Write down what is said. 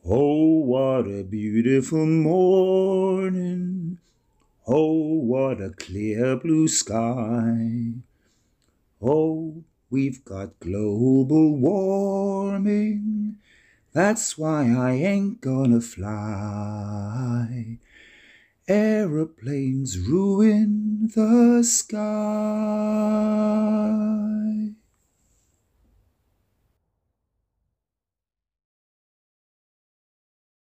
Oh, what a beautiful morning. Oh, what a clear blue sky. Oh, we've got global warming. That's why I ain't gonna fly. Aeroplanes ruin the sky.